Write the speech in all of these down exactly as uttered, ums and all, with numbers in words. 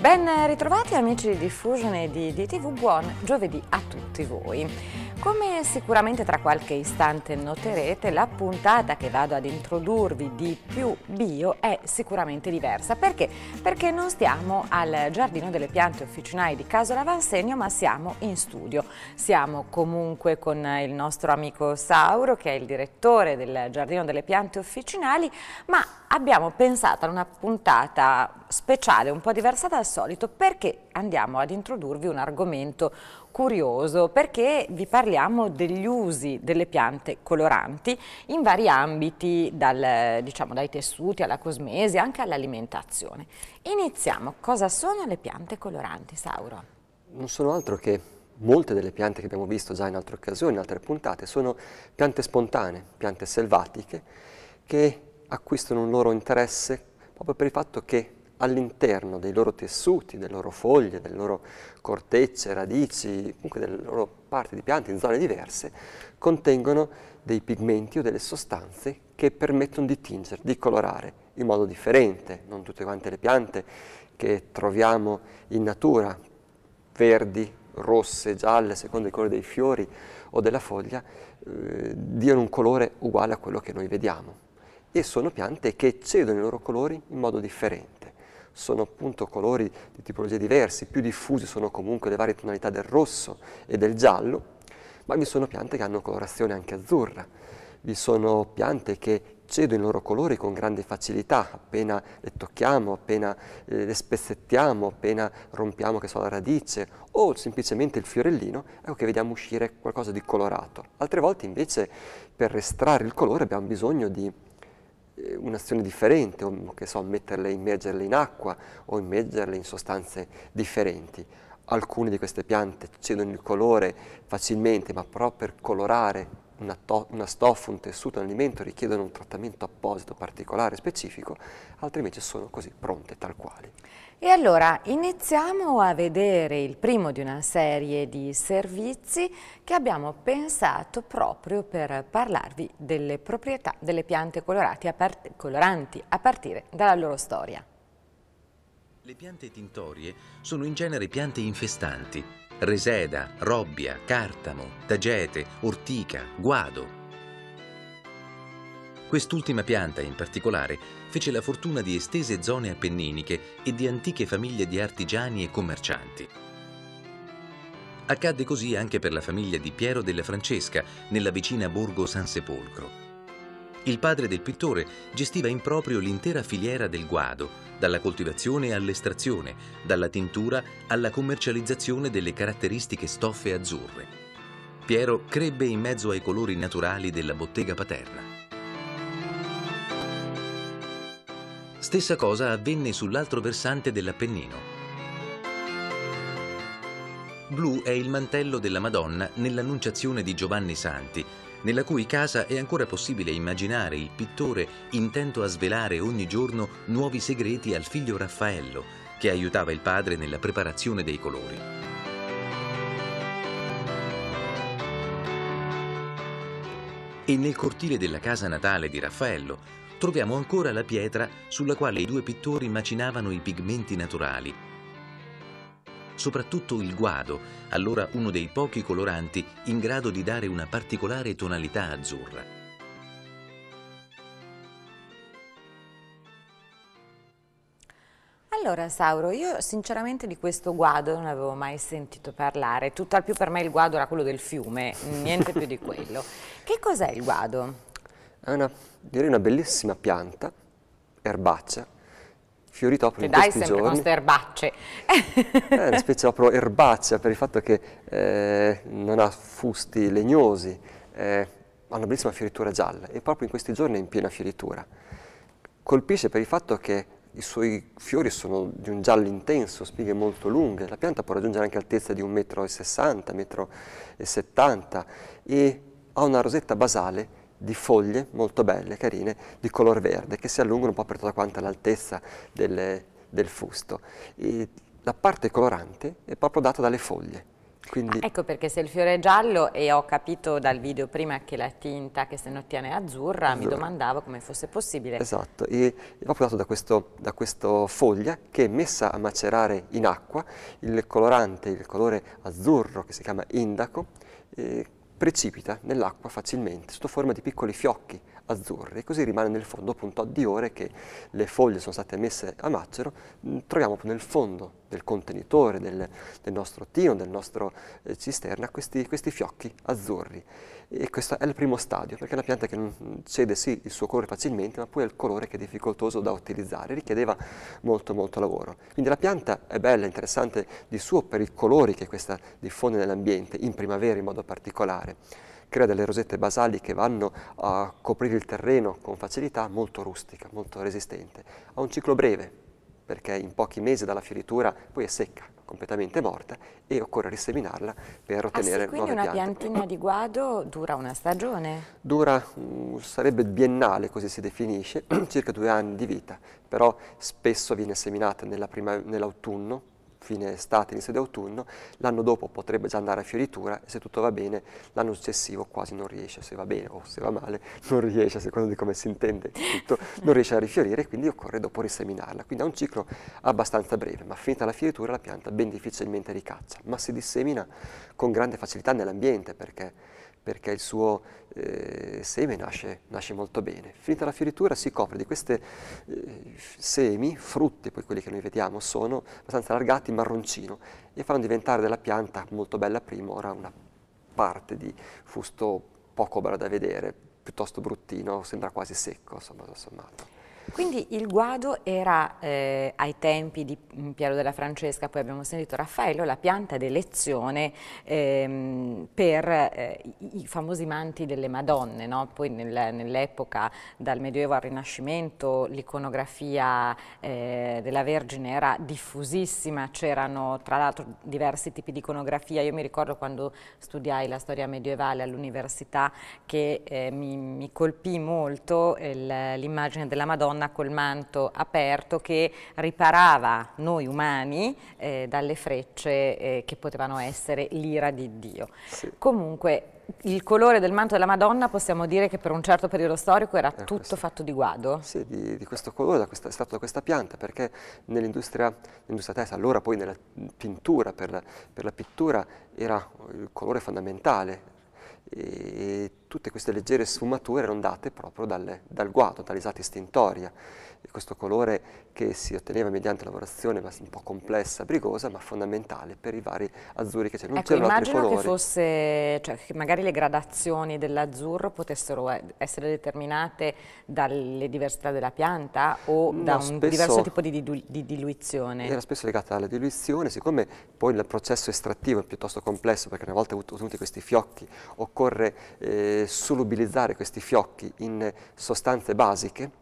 Ben ritrovati amici di Diffusion e di D T V, buon giovedì a tutti voi. Come sicuramente tra qualche istante noterete, la puntata che vado ad introdurvi di Più Bio è sicuramente diversa. Perché? Perché non stiamo al Giardino delle Piante Officinali di Casola Vansegno, ma siamo in studio. Siamo comunque con il nostro amico Sauro, che è il direttore del Giardino delle Piante Officinali, ma abbiamo pensato ad una puntata speciale, un po' diversa dal solito, perché andiamo ad introdurvi un argomento curioso, perché vi parliamo degli usi delle piante coloranti in vari ambiti, dal, diciamo, dai tessuti alla cosmesi, anche all'alimentazione. Iniziamo. Cosa sono le piante coloranti, Sauro? Non sono altro che molte delle piante che abbiamo visto già in altre occasioni, in altre puntate, sono piante spontanee, piante selvatiche, che acquistano un loro interesse proprio per il fatto che all'interno dei loro tessuti, delle loro foglie, delle loro cortecce, radici, comunque delle loro parti di piante in zone diverse, contengono dei pigmenti o delle sostanze che permettono di tingere, di colorare in modo differente. Non tutte quante le piante che troviamo in natura, verdi, rosse, gialle, secondo il colore dei fiori o della foglia, eh, diano un colore uguale a quello che noi vediamo. E sono piante che cedono i loro colori in modo differente. Sono appunto colori di tipologie diversi, più diffusi sono comunque le varie tonalità del rosso e del giallo, ma vi sono piante che hanno colorazione anche azzurra. Vi sono piante che cedono i loro colori con grande facilità, appena le tocchiamo, appena eh, le spezzettiamo, appena rompiamo che so, la radice o semplicemente il fiorellino, ecco che vediamo uscire qualcosa di colorato. Altre volte invece per estrarre il colore abbiamo bisogno di un'azione differente, o che so, metterle, immergerle in acqua o immergerle in sostanze differenti. Alcune di queste piante cedono il colore facilmente, ma però per colorare una, una stoffa, un tessuto, un alimento richiedono un trattamento apposito, particolare, specifico, altre invece sono così pronte, tal quali. E allora iniziamo a vedere il primo di una serie di servizi che abbiamo pensato proprio per parlarvi delle proprietà delle piante colorati a part- coloranti a partire dalla loro storia. Le piante tintorie sono in genere piante infestanti: reseda, robbia, cartamo, tagete, ortica, guado. Quest'ultima pianta, in particolare, fece la fortuna di estese zone appenniniche e di antiche famiglie di artigiani e commercianti. Accadde così anche per la famiglia di Piero della Francesca, nella vicina Borgo San Sepolcro. Il padre del pittore gestiva in proprio l'intera filiera del guado, dalla coltivazione all'estrazione, dalla tintura alla commercializzazione delle caratteristiche stoffe azzurre. Piero crebbe in mezzo ai colori naturali della bottega paterna. Stessa cosa avvenne sull'altro versante dell'Appennino. Blu è il mantello della Madonna nell'Annunciazione di Giovanni Santi, nella cui casa è ancora possibile immaginare il pittore intento a svelare ogni giorno nuovi segreti al figlio Raffaello, che aiutava il padre nella preparazione dei colori. E nel cortile della casa natale di Raffaello troviamo ancora la pietra sulla quale i due pittori macinavano i pigmenti naturali. Soprattutto il guado, allora uno dei pochi coloranti in grado di dare una particolare tonalità azzurra. Allora Sauro, io sinceramente di questo guado non avevo mai sentito parlare, tutt'al più per me il guado era quello del fiume, niente più di quello. Che cos'è il guado? È una, direi una bellissima pianta, erbacea, fiorita proprio Che in dai questi sempre giorni. con ste erbacce. È una specie proprio erbacea per il fatto che eh, non ha fusti legnosi, eh, ha una bellissima fioritura gialla e proprio in questi giorni è in piena fioritura. Colpisce per il fatto che i suoi fiori sono di un giallo intenso, spighe molto lunghe, la pianta può raggiungere anche altezza di un metro e sessanta, un metro e settanta e ha una rosetta basale di foglie molto belle, carine, di color verde, che si allungano un po' per tutta quanta l'altezza del, del fusto. E la parte colorante è proprio data dalle foglie, Quindi, ah, ecco perché se il fiore è giallo, e ho capito dal video prima che la tinta che se ne ottiene è azzurra, azzurra, mi domandavo come fosse possibile. Esatto, e è proprio dato da, questo, da questa foglia che, messa a macerare in acqua, il colorante, il colore azzurro che si chiama indaco, eh, precipita nell'acqua facilmente sotto forma di piccoli fiocchi azzurri, e così rimane nel fondo. Dopo un tot di ore che le foglie sono state messe a macero, mh, troviamo nel fondo del contenitore, del, del nostro tino, del nostro eh, cisterna, questi, questi fiocchi azzurri. E questo è il primo stadio, perché è una pianta che non cede sì il suo colore facilmente, ma poi è il colore che è difficoltoso da utilizzare, richiedeva molto molto lavoro. Quindi la pianta è bella, interessante di suo per i colori che questa diffonde nell'ambiente, in primavera in modo particolare. Crea delle rosette basali che vanno a coprire il terreno con facilità, molto rustica, molto resistente. Ha un ciclo breve, perché in pochi mesi dalla fioritura poi è secca, completamente morta, e occorre riseminarla per ottenere ah, sì, nuove piante. Quindi una piante. piantina di guado dura una stagione? Dura, uh, sarebbe biennale, così si definisce, circa due anni di vita, però spesso viene seminata nell'autunno, fine estate, inizio di autunno. L'anno dopo potrebbe già andare a fioritura, e se tutto va bene l'anno successivo quasi non riesce, se va bene o se va male non riesce, a seconda di come si intende tutto, non riesce a rifiorire, quindi occorre dopo riseminarla. Quindi ha un ciclo abbastanza breve, ma finita la fioritura la pianta ben difficilmente ricaccia, ma si dissemina con grande facilità nell'ambiente, perché perché il suo eh, seme nasce, nasce molto bene. Finita la fioritura si copre di questi eh, semi, frutti, poi quelli che noi vediamo sono abbastanza allargati, marroncino, e fanno diventare della pianta molto bella prima, ora una parte di fusto poco bello da vedere, piuttosto bruttino, sembra quasi secco, insomma, sommato. Quindi il guado era eh, ai tempi di Piero della Francesca, poi abbiamo sentito Raffaello, la pianta d'elezione ehm, per eh, i, i famosi manti delle Madonne, no? Poi nel, nell'epoca dal Medioevo al Rinascimento l'iconografia eh, della Vergine era diffusissima, c'erano tra l'altro diversi tipi di iconografia. Io mi ricordo quando studiai la storia medievale all'università che eh, mi, mi colpì molto l'immagine della Madonna col manto aperto che riparava noi umani eh, dalle frecce eh, che potevano essere l'ira di Dio. Sì. Comunque il colore del manto della Madonna possiamo dire che per un certo periodo storico era eh, tutto questo. fatto di guado? Sì, di, di questo colore, da questa, è stato da questa pianta, perché nell'industria tessile, allora poi nella pintura, per la, per la pittura, era il colore fondamentale. E tutte queste leggere sfumature erano date proprio dal, dal guado, dall'esata istintoria. E questo colore che si otteneva mediante lavorazione un po' complessa, brigosa, ma fondamentale per i vari azzurri che c'erano. Non ecco, c'erano altri colori. Immagino che fosse, cioè, che magari le gradazioni dell'azzurro potessero essere determinate dalle diversità della pianta o no, da un spesso, diverso tipo di, dilu di diluizione. Era spesso legata alla diluizione, siccome poi il processo estrattivo è piuttosto complesso, perché una volta ottenuti questi fiocchi occorre eh, solubilizzare questi fiocchi in sostanze basiche,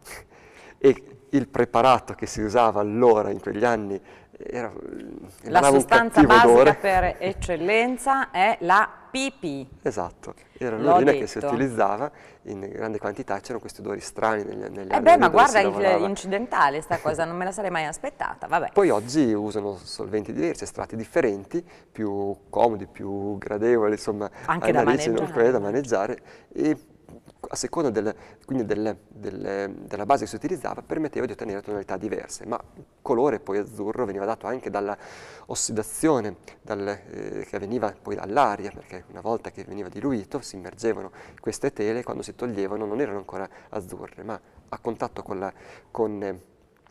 e il preparato che si usava allora, in quegli anni, era la sostanza basica odore. Per eccellenza è la pipì. Esatto, era l'urina che si utilizzava in grande quantità, c'erano questi odori strani negli, negli eh anni. Beh, ma guarda, il, incidentale sta cosa, non me la sarei mai aspettata, vabbè. Poi oggi usano solventi diversi, estratti differenti, più comodi, più gradevoli, insomma, anche da narici, maneggiare. Non, da maneggiare, e a seconda del, quindi del, del, della base che si utilizzava permetteva di ottenere tonalità diverse, ma il colore poi azzurro veniva dato anche dalla ossidazione dal, eh, che avveniva poi dall'aria, perché una volta che veniva diluito si immergevano queste tele e quando si toglievano non erano ancora azzurre, ma a contatto con la, con, eh,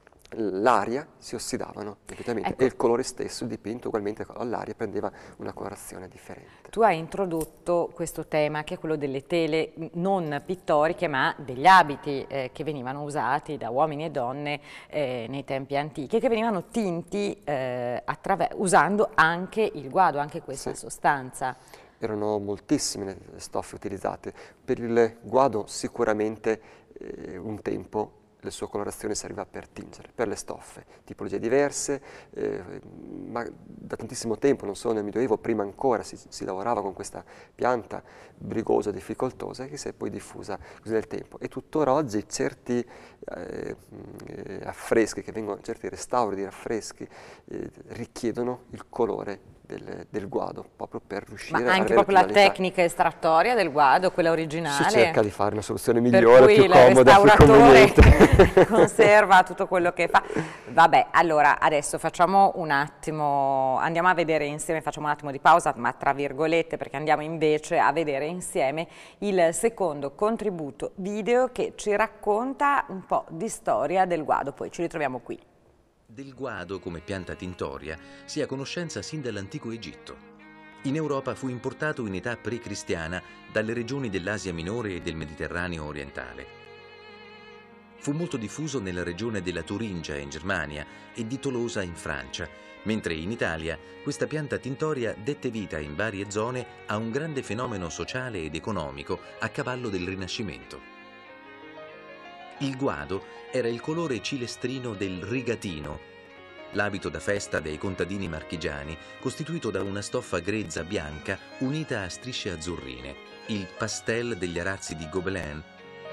l'aria si ossidavano rapidamente, ecco. E il colore stesso, il dipinto, ugualmente all'aria prendeva una colorazione differente. Tu hai introdotto questo tema che è quello delle tele non pittoriche ma degli abiti eh, che venivano usati da uomini e donne eh, nei tempi antichi e che venivano tinti eh, usando anche il guado, anche questa sì. sostanza. Erano moltissime le stoffe utilizzate. Per il guado sicuramente eh, un tempo le sue colorazioni serviva per tingere, per le stoffe, tipologie diverse, eh, ma da tantissimo tempo, non solo nel Medioevo, prima ancora si, si lavorava con questa pianta brigosa, difficoltosa, che si è poi diffusa così nel tempo. E tuttora oggi certi eh, affreschi, che vengono, certi restauri di affreschi, eh, richiedono il colore del, del guado, proprio per riuscire Ma a anche avere proprio la tonalità. tecnica estrattoria del guado, quella originale? Si cerca di fare una soluzione Per migliore, cui più il comoda, più restauratore conveniente. conserva tutto quello che fa. Vabbè, allora adesso facciamo un attimo, andiamo a vedere insieme, facciamo un attimo di pausa, ma tra virgolette, perché andiamo invece a vedere insieme il secondo contributo video che ci racconta un po' di storia del guado. Poi ci ritroviamo qui. Del guado come pianta tintoria si ha conoscenza sin dall'antico Egitto. In Europa fu importato in età pre-cristiana dalle regioni dell'Asia Minore e del Mediterraneo orientale. Fu molto diffuso nella regione della Turingia in Germania e di Tolosa in Francia, mentre in Italia questa pianta tintoria dette vita in varie zone a un grande fenomeno sociale ed economico a cavallo del Rinascimento. Il guado era il colore cilestrino del rigatino, l'abito da festa dei contadini marchigiani, costituito da una stoffa grezza bianca unita a strisce azzurrine, il pastel degli arazzi di Gobelin,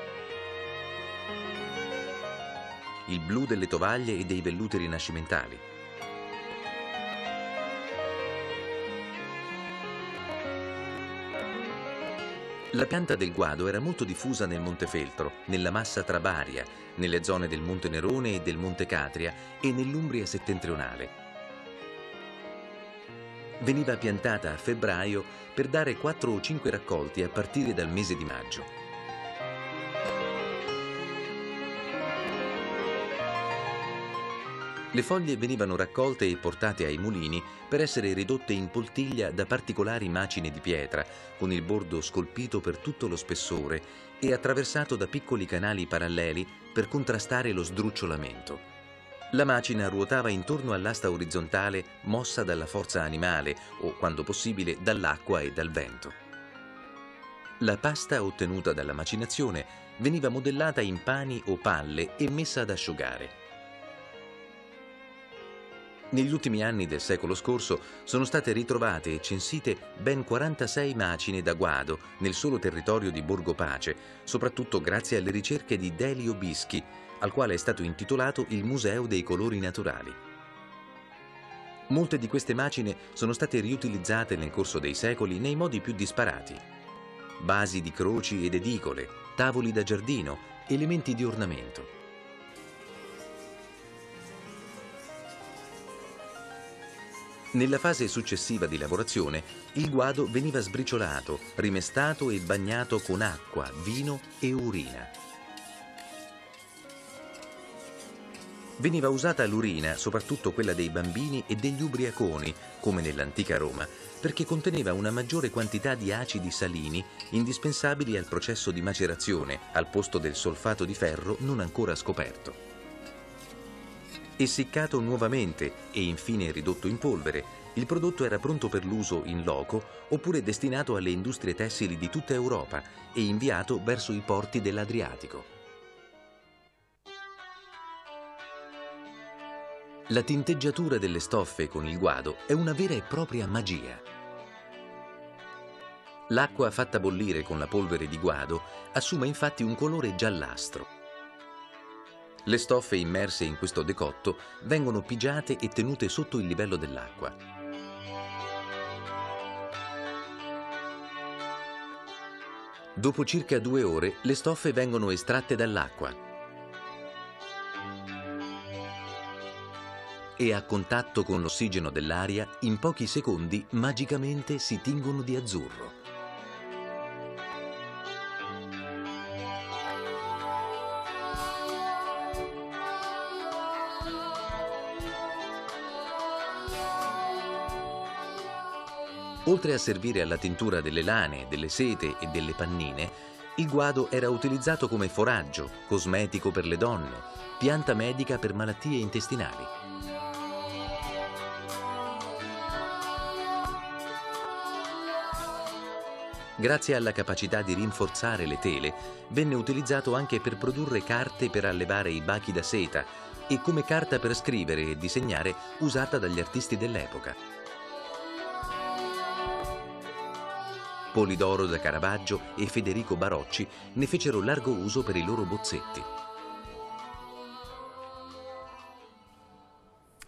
il blu delle tovaglie e dei velluti rinascimentali. La pianta del guado era molto diffusa nel Montefeltro, nella Massa Trabaria, nelle zone del Monte Nerone e del Monte Catria e nell'Umbria settentrionale. Veniva piantata a febbraio per dare quattro o cinque raccolti a partire dal mese di maggio. Le foglie venivano raccolte e portate ai mulini per essere ridotte in poltiglia da particolari macine di pietra, con il bordo scolpito per tutto lo spessore e attraversato da piccoli canali paralleli per contrastare lo sdrucciolamento. La macina ruotava intorno all'asta orizzontale mossa dalla forza animale o, quando possibile, dall'acqua e dal vento. La pasta ottenuta dalla macinazione veniva modellata in pani o palle e messa ad asciugare. Negli ultimi anni del secolo scorso sono state ritrovate e censite ben quarantasei macine da guado nel solo territorio di Borgo Pace, soprattutto grazie alle ricerche di Delio Bischi, al quale è stato intitolato il Museo dei Colori Naturali. Molte di queste macine sono state riutilizzate nel corso dei secoli nei modi più disparati. Basi di croci ed edicole, tavoli da giardino, elementi di ornamento. Nella fase successiva di lavorazione, il guado veniva sbriciolato, rimestato e bagnato con acqua, vino e urina. Veniva usata l'urina, soprattutto quella dei bambini e degli ubriaconi, come nell'antica Roma, perché conteneva una maggiore quantità di acidi salini indispensabili al processo di macerazione, al posto del solfato di ferro non ancora scoperto. Essiccato nuovamente e infine ridotto in polvere, il prodotto era pronto per l'uso in loco oppure destinato alle industrie tessili di tutta Europa e inviato verso i porti dell'Adriatico. La tinteggiatura delle stoffe con il guado è una vera e propria magia. L'acqua fatta bollire con la polvere di guado assume infatti un colore giallastro. Le stoffe immerse in questo decotto vengono pigiate e tenute sotto il livello dell'acqua. Dopo circa due ore le stoffe vengono estratte dall'acqua e a contatto con l'ossigeno dell'aria in pochi secondi magicamente si tingono di azzurro. Oltre a servire alla tintura delle lane, delle sete e delle pannine, il guado era utilizzato come foraggio, cosmetico per le donne, pianta medica per malattie intestinali. Grazie alla capacità di rinforzare le tele, venne utilizzato anche per produrre carte per allevare i bachi da seta e come carta per scrivere e disegnare usata dagli artisti dell'epoca. Polidoro da Caravaggio e Federico Barocci ne fecero largo uso per i loro bozzetti.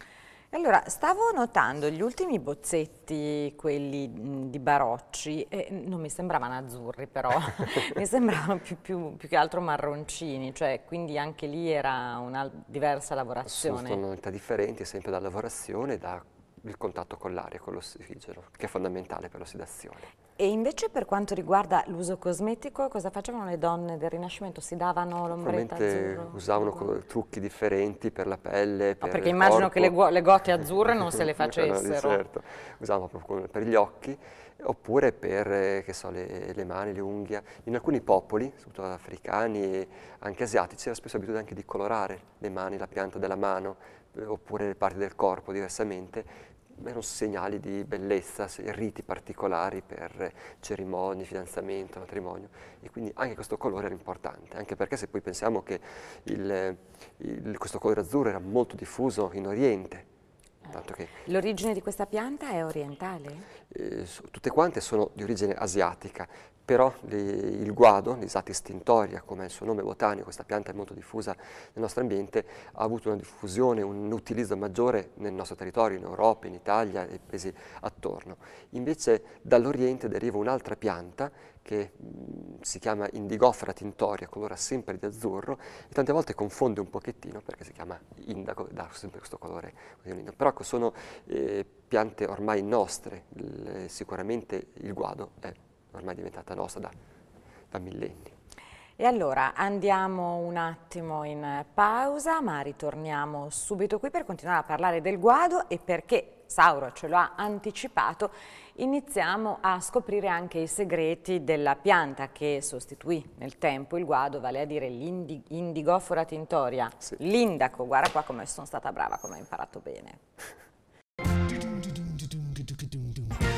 Allora, stavo notando gli ultimi bozzetti, quelli mh, di Barocci, e non mi sembravano azzurri però, mi sembravano più, più- più che altro marroncini, cioè quindi anche lì era una diversa Sono lavorazione. tonalità differenti, sempre dalla lavorazione e dal contatto con l'aria, con l'ossigeno, che è fondamentale per l'ossidazione. E invece per quanto riguarda l'uso cosmetico, cosa facevano le donne del Rinascimento? Si davano l'ombretta Probabilmente azzurro? usavano uguale? co- trucchi differenti per la pelle, No, per perché il immagino che le, corpo. gu- le gote azzurre non se le Quello di facessero. certo. Usavano proprio come per gli occhi, oppure per, eh, che so, le, le mani, le unghie. In alcuni popoli, soprattutto africani e anche asiatici, era spesso abitudine anche di colorare le mani, la pianta della mano, eh, oppure le parti del corpo diversamente. Erano segnali di bellezza, se- riti particolari per cerimonie, fidanzamento, matrimonio, e quindi anche questo colore era importante, anche perché se poi pensiamo che il- il- questo colore azzurro era molto diffuso in Oriente, tanto che L'origine di questa pianta è orientale? eh, so- tutte quante sono di origine asiatica, però le- il guado, l'Isatis tintoria, come è il suo nome botanico, questa pianta è molto diffusa nel nostro ambiente, ha avuto una diffusione, un utilizzo maggiore nel nostro territorio, in Europa, in Italia e paesi attorno. Invece dall'Oriente deriva un'altra pianta che mh, si chiama Indigofera tintoria, colora sempre di azzurro, e tante volte confonde un pochettino perché si chiama indago, dà sempre questo colore. Però ecco, sono eh, piante ormai nostre, il- sicuramente il guado è ormai diventata nostra da, da millenni. E allora andiamo un attimo in pausa, ma ritorniamo subito qui per continuare a parlare del guado e perché Sauro ce lo ha anticipato, iniziamo a scoprire anche i segreti della pianta che sostituì nel tempo il guado, vale a dire l'Indigofora tintoria, Sì. l'indaco. Guarda qua come sono stata brava, come ho imparato bene.